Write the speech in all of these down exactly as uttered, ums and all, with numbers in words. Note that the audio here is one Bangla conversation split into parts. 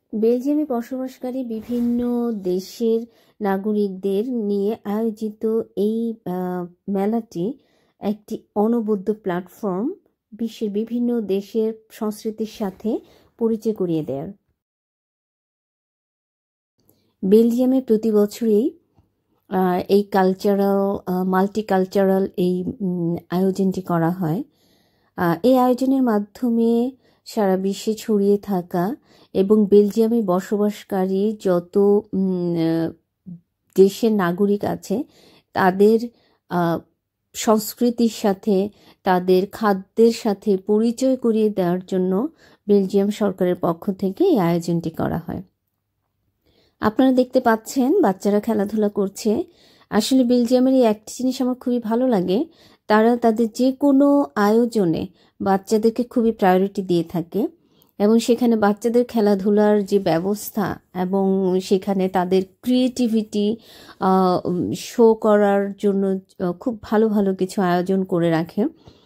বেলজিয়ামে বসবাসকারী বিভিন্ন দেশের নাগরিকদের নিয়ে আয়োজিত এই মেলাটি একটি অনবদ্য প্ল্যাটফর্ম, বিশ্বের বিভিন্ন দেশের সংস্কৃতির সাথে পরিচয় করিয়ে দেয়। বেলজিয়ামে প্রতি বছরই এই কালচারাল মাল্টিকালচারাল এই আয়োজনটি করা হয়। এই আয়োজনের মাধ্যমে সারা বিশ্বে ছড়িয়ে থাকা এবং বেলজিয়ামে বসবাসকারী যত দেশের নাগরিক আছে তাদের সংস্কৃতির সাথে, তাদের খাদ্যের সাথে পরিচয় করিয়ে দেওয়ার জন্য বেলজিয়াম সরকারের পক্ষ থেকে এই আয়োজনটি করা হয়। আপনারা দেখতে পাচ্ছেন বাচ্চারা খেলাধুলা করছে। আসলে বেলজিয়ামের এই একটি জিনিস আমার খুবই ভালো লাগে, তারা তাদের যে কোনো আয়োজনে বাচ্চাদেরকে খুবই প্রায়োরিটি দিয়ে থাকে এবং সেখানে বাচ্চাদের খেলাধুলার যে ব্যবস্থা এবং সেখানে তাদের ক্রিয়েটিভিটি শো করার জন্য খুব ভালো ভালো কিছু আয়োজন করে রাখে।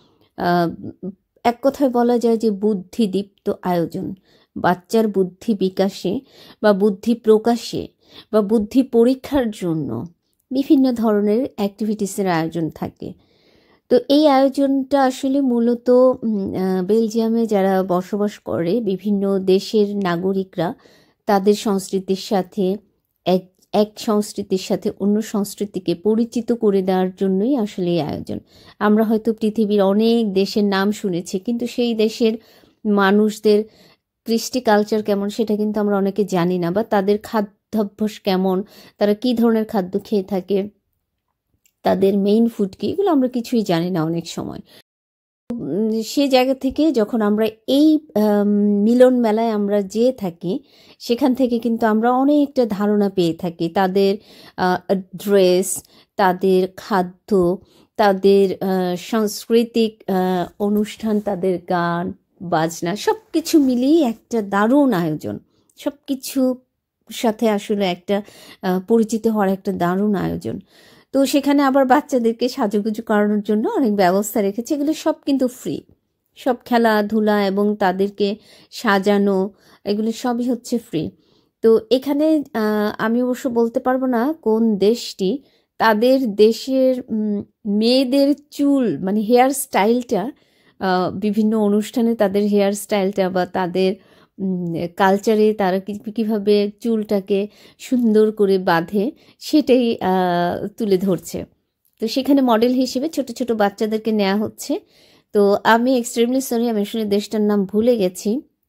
এক কথায় বলা যায় যে বুদ্ধিদীপ্ত আয়োজন। বাচ্চার বুদ্ধি বিকাশে বা বুদ্ধি প্রকাশে বা বুদ্ধি পরীক্ষার জন্য বিভিন্ন ধরনের অ্যাক্টিভিটিসের আয়োজন থাকে। তো এই আয়োজনটা আসলে মূলত বেলজিয়ামে যারা বসবাস করে বিভিন্ন দেশের নাগরিকরা তাদের সংস্কৃতির সাথে এক এক সংস্কৃতির সাথে অন্য সংস্কৃতিকে পরিচিত করে দেওয়ার জন্যই আসলে এই আয়োজন। আমরা হয়তো পৃথিবীর অনেক দেশের নাম শুনেছি, কিন্তু সেই দেশের মানুষদের কৃষ্টি কালচার কেমন সেটা কিন্তু আমরা অনেকে জানি না, বা তাদের খাদ্যাভ্যাস কেমন, তারা কি ধরনের খাদ্য খেয়ে থাকে, তাদের মেইন ফুড কি, এগুলো আমরা কিছুই জানি না অনেক সময়। সে জায়গা থেকে যখন আমরা এই মিলন মেলায় আমরা যেয়ে থাকি, সেখান থেকে কিন্তু আমরা অনেকটা ধারণা পেয়ে থাকি তাদের ড্রেস, তাদের খাদ্য, তাদের সাংস্কৃতিক অনুষ্ঠান, তাদের গান বাজনা সব কিছু মিলিয়ে একটা দারুণ আয়োজন। সব কিছু সাথে আসলে একটা পরিচিত হওয়ার একটা দারুণ আয়োজন। তো সেখানে আবার বাচ্চাদেরকে সাজুগুজু করানোর জন্য অনেক ব্যবস্থা রেখেছে, এগুলো সব কিন্তু ফ্রি। সব খেলাধুলা এবং তাদেরকে সাজানো এগুলো সবই হচ্ছে ফ্রি। তো এখানে আমি অবশ্য বলতে পারবো না কোন দেশটি, তাদের দেশের মেয়েদের চুল মানে হেয়ার স্টাইলটা, বিভিন্ন অনুষ্ঠানে তাদের হেয়ার স্টাইলটা বা তাদের কালচারে তারা কীভাবে চুলটাকে সুন্দর করে বাঁধে সেটাই তুলে ধরছে। তো সেখানে মডেল হিসেবে ছোট ছোট বাচ্চাদেরকে নেওয়া হচ্ছে। তো আমি এক্সট্রিমলি সরি, আমি আসলে দেশটার নাম ভুলে গেছি।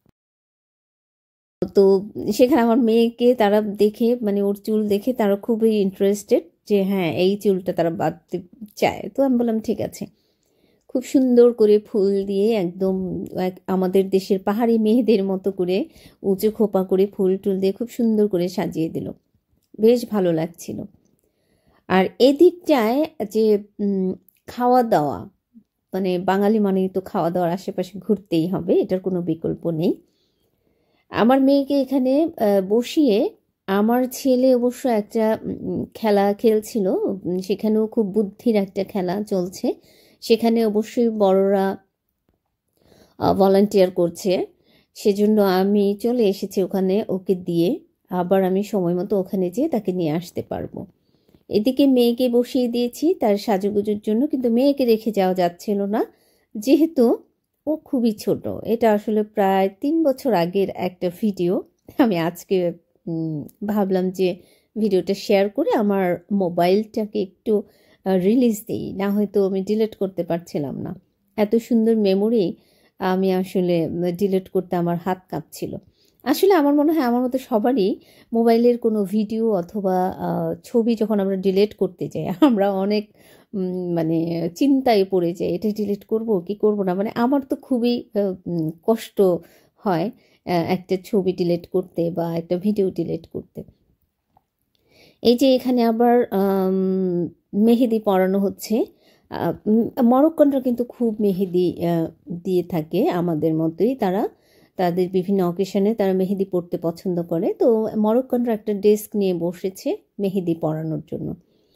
তো সেখানে আমার মেয়েকে তারা দেখে, মানে ওর চুল দেখে তারা খুবই ইন্টারেস্টেড যে হ্যাঁ এই চুলটা তারা বাঁধতে চায়। তো আমি বললাম ঠিক আছে। খুব সুন্দর করে ফুল দিয়ে একদম আমাদের দেশের পাহাড়ি মেয়েদের মতো করে উঁচু খোপা করে ফুল টুল দিয়ে খুব সুন্দর করে সাজিয়ে দিল, বেশ ভালো লাগছিল। আর এদিকটায় যে খাওয়া দাওয়া, মানে বাঙালি মানে তো খাওয়া দাওয়ার আশেপাশে ঘুরতেই হবে, এটার কোনো বিকল্প নেই। আমার মেয়েকে এখানে বসিয়ে আমার ছেলে অবশ্য একটা খেলা খেলছিল, সেখানেও খুব বুদ্ধির একটা খেলা চলছে, সেখানে অবশ্যই বড়রা ভলান্টিয়ার করছে, সেজন্য আমি চলে এসেছি ওখানে ওকে দিয়ে। আবার আমি সময় মতো ওখানে যেয়ে তাকে নিয়ে আসতে পারবো। এদিকে মেয়েকে বসিয়ে দিয়েছি তার সাজুগুজুর জন্য, কিন্তু মেয়েকে রেখে যাওয়া যাচ্ছিল না যেহেতু ও খুবই ছোট। এটা আসলে প্রায় তিন বছর আগের একটা ভিডিও। আমি আজকে ভাবলাম যে ভিডিওটা শেয়ার করে আমার মোবাইলটাকে একটু রিলিজ দিই, না হয়তো আমি ডিলিট করতে পারছিলাম না। এত সুন্দর মেমোরি আমি আসলে ডিলিট করতে আমার হাত কাঁপছিল। আসলে আমার মনে হয় আমার মতো সবারই মোবাইলের কোনো ভিডিও অথবা ছবি যখন আমরা ডিলিট করতে যাই আমরা অনেক মানে চিন্তায় পড়ে যাই, এটা ডিলিট করব কি করব না। মানে আমার তো খুবই কষ্ট হয় একটা ছবি ডিলিট করতে বা একটা ভিডিও ডিলিট করতে। এই যে এখানে আবার মেহেদি পরানো হচ্ছে। মরক্কানরা কিন্তু খুব মেহেদি দিয়ে থাকে আমাদের মতোই, তারা তাদের বিভিন্ন অকেশনে তারা মেহেদি পরতে পছন্দ করে। তো মরক্কানরা একটা ডেস্ক নিয়ে বসেছে মেহেদি পরানোর জন্য।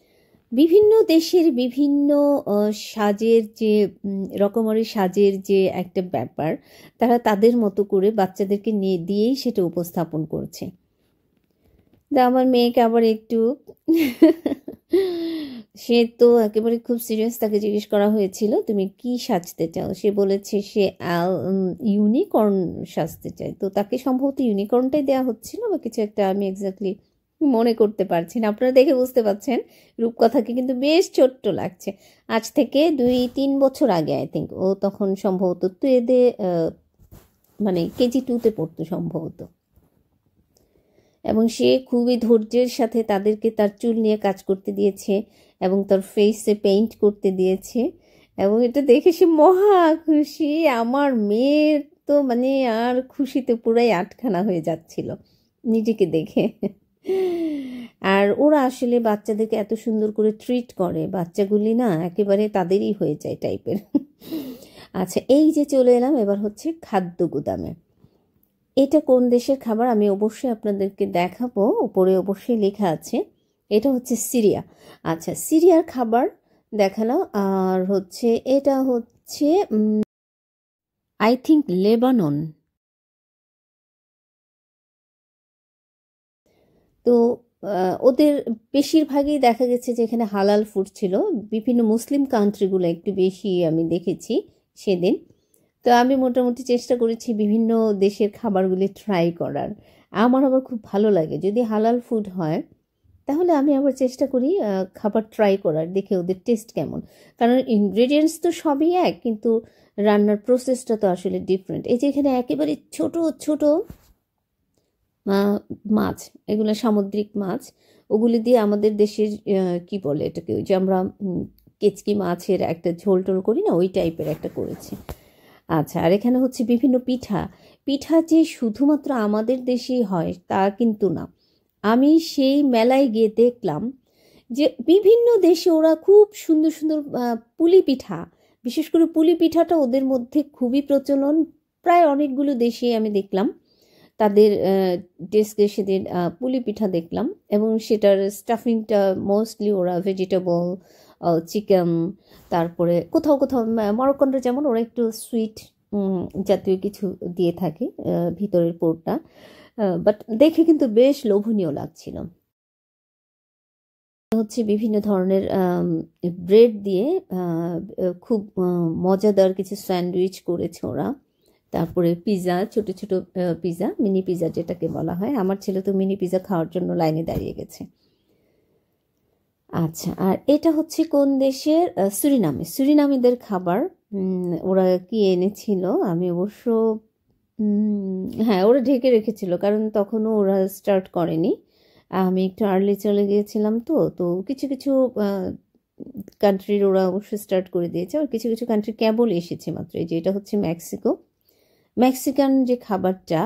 বিভিন্ন দেশের বিভিন্ন সাজের যে রকমারি সাজের যে একটা ব্যাপার, তারা তাদের মতো করে বাচ্চাদেরকে নিয়ে দিয়েই সেটা উপস্থাপন করছে। আমার মেয়েকে আবার একটু সে তো একেবারে খুব সিরিয়াস, তাকে জিজ্ঞেস করা হয়েছিল তুমি কি সাজতে চাও, সে বলেছে সে ইউনিকর্ন সাজতে চায়। তো তাকে সম্ভবত ইউনিকর্নটাই দেওয়া হচ্ছিল বা কিছু একটা, আমি এক্স্যাক্টলি মনে করতে পারছি না। আপনারা দেখে বুঝতে পারছেন রূপকথাকে কিন্তু বেশ ছোট্ট লাগছে। আজ থেকে দুই তিন বছর আগে আই থিঙ্ক ও তখন সম্ভবত তো এদের মানে কেজি টুতে পড়তো সম্ভবত, এবং সে খুবই ধৈর্যের সাথে তাদেরকে তার চুল নিয়ে কাজ করতে দিয়েছে এবং তার ফেসে পেইন্ট করতে দিয়েছে, এবং এটা দেখে সে মহা খুশি। আমার মেয়ের তো মানে আর খুশিতে পুরাই আটখানা হয়ে যাচ্ছিল নিজেকে দেখে। আর ওরা আসলে বাচ্চাদেরকে এত সুন্দর করে ট্রিট করে, বাচ্চাগুলি না একেবারে তাদেরই হয়ে যায় টাইপের। আচ্ছা, এই যে চলে এলাম এবার হচ্ছে খাদ্য গুদামে। এটা কোন দেশের খাবার আমি অবশ্যই আপনাদেরকে দেখাবো, উপরে অবশ্যই লেখা আছে। এটা হচ্ছে সিরিয়া। আচ্ছা, সিরিয়ার খাবার দেখালাম। আর হচ্ছে এটা হচ্ছে আই থিঙ্ক লেবানন। তো ওদের বেশিরভাগই দেখা গেছে যে এখানে হালাল ফুড ছিল। বিভিন্ন মুসলিম কান্ট্রিগুলো একটু বেশি আমি দেখেছি সেদিন। তো আমি মোটামুটি চেষ্টা করেছি বিভিন্ন দেশের খাবারগুলি ট্রাই করার। আমার আবার খুব ভালো লাগে যদি হালাল ফুড হয়, তাহলে আমি আবার চেষ্টা করি খাবার ট্রাই করার, দেখে ওদের টেস্ট কেমন। কারণ ইনগ্রেডিয়েন্টস তো সবই এক, কিন্তু রান্নার প্রসেসটা তো আসলে ডিফারেন্ট। এই যে এখানে একেবারে ছোট ছোট মাছ, এগুলো সামুদ্রিক মাছ, ওগুলি দিয়ে আমাদের দেশের কি বলে এটাকে, ওই যে আমরা কেচকি মাছের একটা ঝোল টোল করি না, ওই টাইপের একটা করেছি। আচ্ছা, আর এখানে হচ্ছে বিভিন্ন পিঠা। পিঠা যে শুধুমাত্র আমাদের দেশেই হয় তা কিন্তু না। আমি সেই মেলায় গিয়ে দেখলাম যে বিভিন্ন দেশে ওরা খুব সুন্দর সুন্দর পুলি পিঠা, বিশেষ করে পুলি পিঠাটা ওদের মধ্যে খুবই প্রচলন। প্রায় অনেকগুলো দেশে আমি দেখলাম তাদের ডেস্কে সেদিন পুলি পিঠা দেখলাম, এবং সেটার স্টাফিংটা মোস্টলি ওরা ভেজিটেবল, চিকেন, তারপরে কোথাও কোথাও মরক্কনরা যেমন ওরা একটু সুইট জাতীয় কিছু দিয়ে থাকে ভিতরের পোরটা, বাট দেখে কিন্তু বেশ লোভনীয় লাগছিল। হচ্ছে বিভিন্ন ধরনের ব্রেড দিয়ে খুব মজাদার কিছু স্যান্ডউইচ করেছে ওরা। তারপরে পিৎজা, ছোট ছোট পিৎজা, মিনি পিৎজা যেটাকে বলা হয়। আমার ছেলে তো মিনি পিৎজা খাওয়ার জন্য লাইনে দাঁড়িয়ে গেছে। আচ্ছা, আর এটা হচ্ছে কোন দেশের? সুরিনামে। সুরিনামিদের খাবার ওরা কি এনেছিল আমি অবশ্য, হ্যাঁ ওরা ঢেকে রেখেছিল কারণ তখনও ওরা স্টার্ট করেনি। আমি একটু আর্লি চলে গিয়েছিলাম, তো তো কিছু কিছু কান্ট্রির ওরা অবশ্যই স্টার্ট করে দিয়েছে, আর কিছু কিছু কান্ট্রি কেবল এসেছে মাত্র। এই যে এটা হচ্ছে মেক্সিকো। মেক্সিকান যে খাবারটা,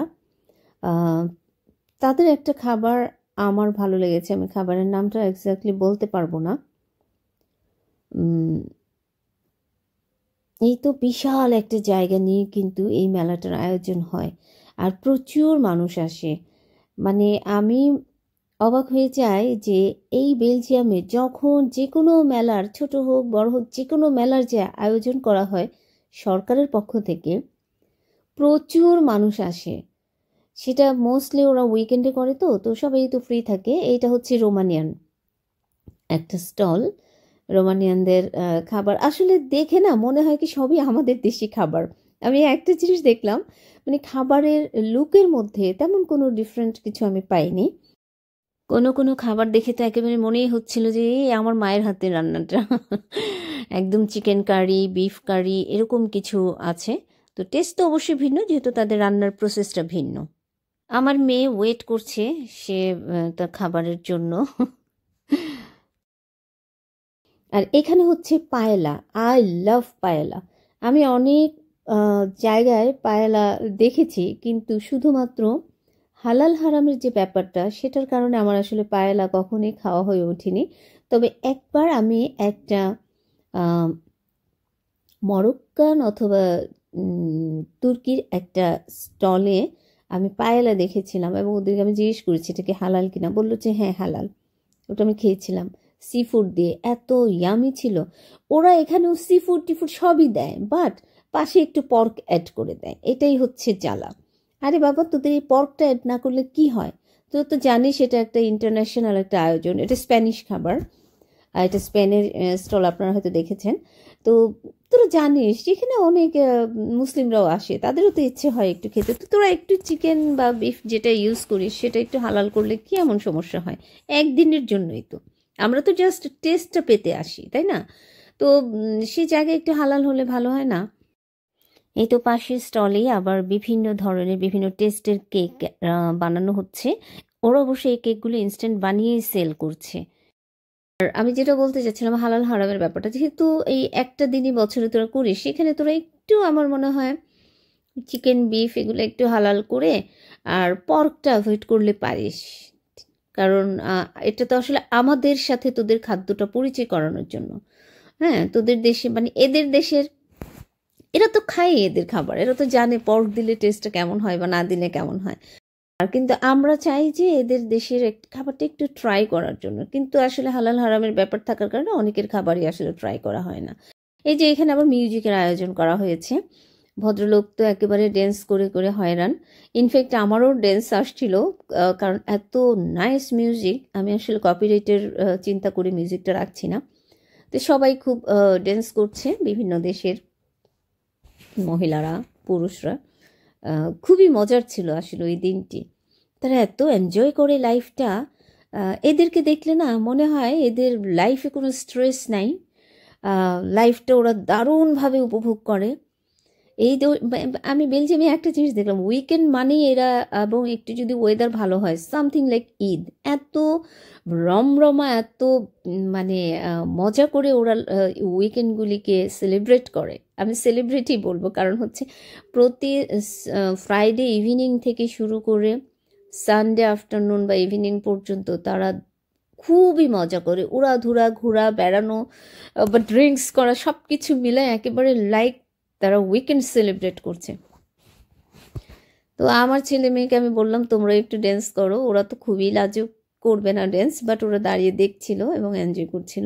তাদের একটা খাবার আমার ভালো লেগেছে, আমি খাবারের নামটা এক্স্যাক্টলি বলতে পারবো না। এই তো বিশাল একটা জায়গা নিয়ে কিন্তু এই মেলাটার আয়োজন হয়, আর প্রচুর মানুষ আসে। মানে আমি অবাক হয়ে যাই যে এই বেলজিয়ামে যখন যে কোনো মেলার, ছোট হোক বড় হোক, যে কোনো মেলার যে আয়োজন করা হয় সরকারের পক্ষ থেকে, প্রচুর মানুষ আসে। সেটা মোস্টলি ওরা উইকেন্ডে করে, তো তো সবাই তো ফ্রি থাকে। এইটা হচ্ছে রোমানিয়ান একটা স্টল, রোমানিয়ানদের খাবার। আসলে দেখে না মনে হয় কি সবই আমাদের দেশি খাবার। আমি একটা জিনিস দেখলাম, মানে খাবারের লুকের মধ্যে তেমন কোনো ডিফারেন্ট কিছু আমি পাইনি। কোনো কোনো খাবার দেখে তো একেবারে মনেই হচ্ছিল যে এই আমার মায়ের হাতের রান্নাটা। একদম চিকেন কারি, বিফ কারি এরকম কিছু আছে। তো টেস্ট তো অবশ্যই ভিন্ন, যেহেতু তাদের রান্নার প্রসেসটা ভিন্ন। আমার মেয়ে ওয়েট করছে সে তার খাবারের জন্য। আর এখানে হচ্ছে পায়েলা। I love paella. আমি অনেক জায়গায় পায়েলা দেখেছি, কিন্তু শুধুমাত্র হালাল হারামের যে ব্যাপারটা সেটার কারণে আমার আসলে পায়েলা কখনোই খাওয়া হয়ে ওঠেনি। তবে একবার আমি একটা মরক্কান অথবা তুর্কির একটা স্টলে আমি পায়েলা দেখেছিলাম, এবং ওদেরকে আমি জিজ্ঞেস করেছি এটা কি হালাল কিনা, বললো যে হ্যাঁ হালাল। ওটা আমি খেয়েছিলাম, সি ফুড দিয়ে, এত ইয়ামি ছিল। ওরা এখানেও সি ফুড টি ফুড সবই দেয়, বাট পাশে একটু পর্ক অ্যাড করে দেয়, এটাই হচ্ছে জ্বালা। আরে বাবা, তোদের এই পর্কটা অ্যাড না করলে কি হয়? তোর তো জানিস এটা একটা ইন্টারন্যাশনাল একটা আয়োজন, এটা স্প্যানিশ খাবার, আর এটা স্পেনের স্টল, আপনারা হয়তো দেখেছেন। তো তোরা জানিস যেখানে অনেক মুসলিমরাও আসে, তাদেরও তো ইচ্ছে হয় একটু খেতে। তো তোরা একটু চিকেন বা বিফ যেটা ইউজ করিস সেটা একটু হালাল করলে কি এমন সমস্যা হয়? একদিনের জন্যই তো, আমরা তো জাস্ট টেস্টটা পেতে আসি, তাই না? তো সেই জায়গায় একটু হালাল হলে ভালো হয় না? এই তো পাশের স্টলেই আবার বিভিন্ন ধরনের বিভিন্ন টেস্টের কেক বানানো হচ্ছে। ওরা অবশ্যই এই কেকগুলো ইনস্ট্যান্ট বানিয়েই সেল করছে। আর আমি যেটা বলতে চাচ্ছিলাম হালাল হারামের ব্যাপারটা, যেহেতু এই একটা দিনই বছরে তোরা করিস, সেখানে তোরা একটু আমার মনে হয় চিকেন বিফ এগুলো একটু হালাল করে আর পর্কটা অ্যাভয়েড করলে পারিস। কারণ এটা তো আসলে আমাদের সাথে তোদের খাদ্যটা পরিচয় করানোর জন্য। হ্যাঁ, তোদের দেশে মানে এদের দেশের, এরা তো খায় এদের খাবার, এরা তো জানে পর্ক দিলে টেস্টটা কেমন হয় বা না দিলে কেমন হয়। আর কিন্তু আমরা চাই যে এদের দেশের খাবারটা একটু ট্রাই করার জন্য, কিন্তু আসলে হালাল হারামের ব্যাপার থাকার কারণে অনেকের খাবারই আসলে ট্রাই করা হয় না। এই যে এখানে আবার মিউজিকের আয়োজন করা হয়েছে, ভদ্রলোক তো একেবারে ড্যান্স করে করে হয়রান। ইনফ্যাক্ট আমারও ড্যান্স আসছিল, কারণ এত নাইস মিউজিক, আমি আসলে কপিরাইটের চিন্তা করে মিউজিকটা রাখছি না। তো সবাই খুব ড্যান্স করছে, বিভিন্ন দেশের মহিলারা পুরুষরা। খুবই মজার ছিল আসলে ওই দিনটি, তারা এত এনজয় করে লাইফটা। এদেরকে দেখলে না মনে হয় এদের লাইফে কোনো স্ট্রেস নাই, লাইফটা ওরা দারুণভাবে উপভোগ করে। এই আমি বেলজিয়ামে একটা জিনিস দেখলাম, উইকেন্ড মানে এরা, এবং একটু যদি ওয়েদার ভালো হয়, সামথিং লাইক ঈদ, এত রমরমা, এত মানে মজা করে ওরা উইকেন্ডগুলিকে সেলিব্রেট করে। আমি সেলিব্রেটই বলবো, কারণ হচ্ছে প্রতি ফ্রাইডে ইভিনিং থেকে শুরু করে সানডে আফটারনুন বা ইভিনিং পর্যন্ত তারা খুবই মজা করে, উড়াধুরা, ঘোরা, বেড়ানো বা ড্রিঙ্কস করা, সব কিছু মিলে একেবারে লাইক তারা উইকেন্ড সেলিব্রেট করছে। তো আমার ছেলে মেয়েকে আমি বললাম তোমরা একটু ড্যান্স করো, ওরা তো খুবই লাজুক, করবে না ড্যান্স, বাট ওরা দাঁড়িয়ে দেখছিল এবং এনজয় করছিল।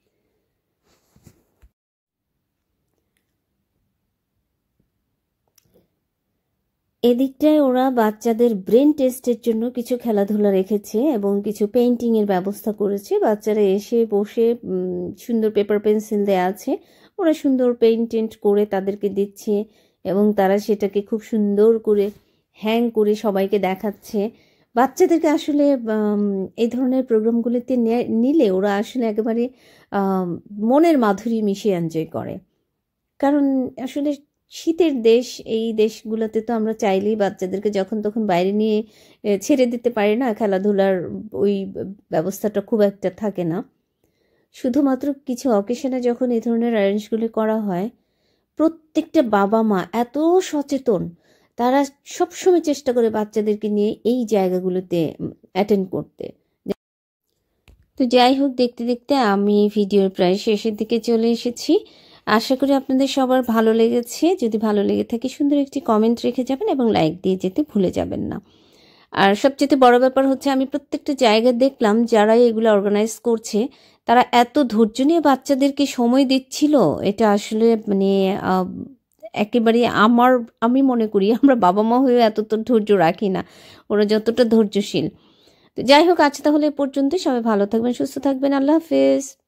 এদিকটায় ওরা বাচ্চাদের ব্রেন টেস্টের জন্য কিছু খেলাধুলা রেখেছে এবং কিছু পেইন্টিংয়ের ব্যবস্থা করেছে। বাচ্চারা এসে বসে, সুন্দর পেপার পেন্সিল দেওয়া আছে, ওরা সুন্দর পেইন্ট টেন্ট করে তাদেরকে দিচ্ছে এবং তারা সেটাকে খুব সুন্দর করে হ্যাং করে সবাইকে দেখাচ্ছে। বাচ্চাদেরকে আসলে এই ধরনের প্রোগ্রামগুলিতে নিলে ওরা আসলে একেবারে মনের মাধুরী মিশিয়ে এনজয় করে। কারণ আসলে শীতের দেশ, এই দেশগুলোতে তো আমরা চাইলেই বাচ্চাদেরকে যখন তখন বাইরে নিয়ে ছেড়ে দিতে পারি না, খেলাধুলার ওই ব্যবস্থাটা খুব একটা থাকে না। শুধুমাত্র কিছু অকেশনে যখন এই ধরনের অ্যারেঞ্জগুলি করা হয়, প্রত্যেকটা বাবা মা এত সচেতন, তারা সবসময় চেষ্টা করে বাচ্চাদেরকে নিয়ে এই জায়গাগুলোতে অ্যাটেন্ড করতে। তো যাই হোক, দেখতে দেখতে আমি ভিডিওর প্রায় শেষের দিকে চলে এসেছি। আশা করি আপনাদের সবার ভালো লেগেছে। যদি ভালো লেগে থাকে সুন্দর একটি কমেন্ট রেখে যাবেন এবং লাইক দিয়ে যেতে ভুলে যাবেন না। আর সবচেয়ে বড় ব্যাপার হচ্ছে, আমি প্রত্যেকটা জায়গা দেখলাম যারা এগুলো অর্গানাইজ করছে তারা এত ধৈর্য নিয়ে বাচ্চাদেরকে সময় দিচ্ছিল, এটা আসলে মানে একেবারে আমার, আমি মনে করি আমরা বাবা মা হয়েও এত তো ধৈর্য রাখি না, ওরা যতটা ধৈর্যশীল। তো যাই হোক, আজ তাহলে এ পর্যন্ত। সবাই ভালো থাকবেন, সুস্থ থাকবেন, আল্লাহ হাফেজ।